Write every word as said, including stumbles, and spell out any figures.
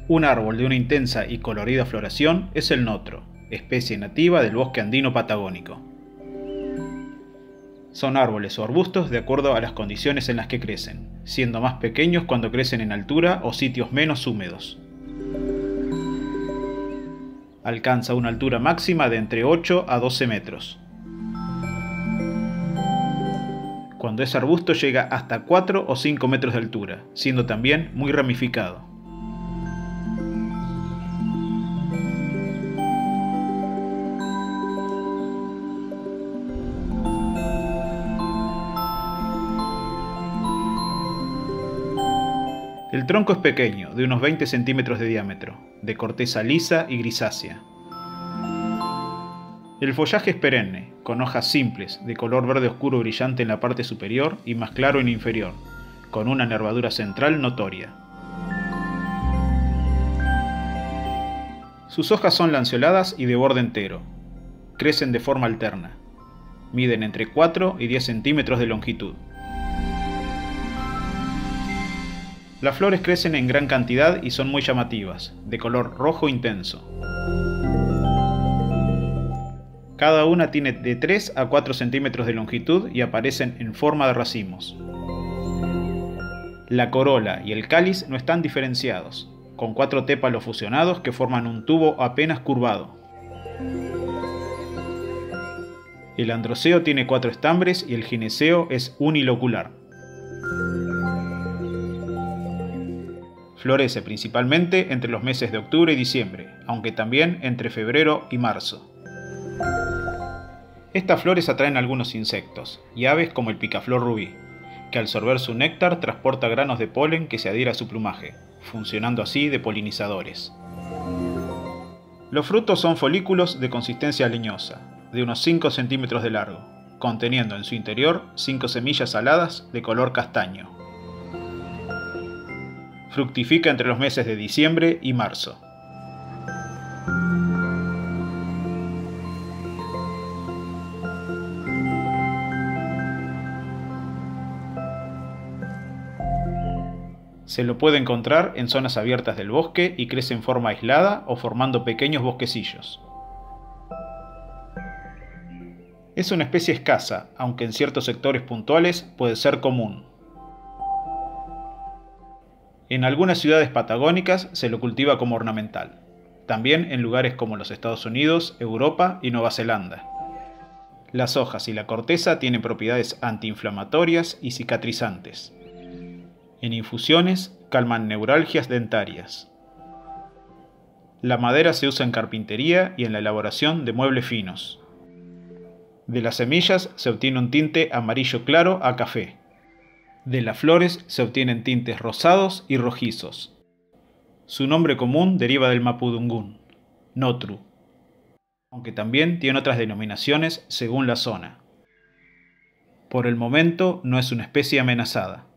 Un árbol de una intensa y colorida floración es el notro, especie nativa del bosque andino patagónico. Son árboles o arbustos de acuerdo a las condiciones en las que crecen, siendo más pequeños cuando crecen en altura o sitios menos húmedos. Alcanza una altura máxima de entre ocho a doce metros. Cuando es arbusto llega hasta cuatro o cinco metros de altura, siendo también muy ramificado. El tronco es pequeño, de unos veinte centímetros de diámetro, de corteza lisa y grisácea. El follaje es perenne, con hojas simples, de color verde oscuro brillante en la parte superior y más claro en la inferior, con una nervadura central notoria. Sus hojas son lanceoladas y de borde entero. Crecen de forma alterna. Miden entre cuatro y diez centímetros de longitud. Las flores crecen en gran cantidad y son muy llamativas, de color rojo intenso. Cada una tiene de tres a cuatro centímetros de longitud y aparecen en forma de racimos. La corola y el cáliz no están diferenciados, con cuatro tépalos fusionados que forman un tubo apenas curvado. El androceo tiene cuatro estambres y el gineceo es unilocular. Florece principalmente entre los meses de octubre y diciembre, aunque también entre febrero y marzo. Estas flores atraen a algunos insectos y aves como el picaflor rubí, que al sorber su néctar transporta granos de polen que se adhiere a su plumaje, funcionando así de polinizadores. Los frutos son folículos de consistencia leñosa, de unos cinco centímetros de largo, conteniendo en su interior cinco semillas aladas de color castaño. Fructifica entre los meses de diciembre y marzo. Se lo puede encontrar en zonas abiertas del bosque y crece en forma aislada o formando pequeños bosquecillos. Es una especie escasa, aunque en ciertos sectores puntuales puede ser común. En algunas ciudades patagónicas se lo cultiva como ornamental, también en lugares como los Estados Unidos, Europa y Nueva Zelanda. Las hojas y la corteza tienen propiedades antiinflamatorias y cicatrizantes. En infusiones calman neuralgias dentarias. La madera se usa en carpintería y en la elaboración de muebles finos. De las semillas se obtiene un tinte amarillo claro a café. De las flores se obtienen tintes rosados y rojizos. Su nombre común deriva del mapudungún, notru, aunque también tiene otras denominaciones según la zona. Por el momento no es una especie amenazada.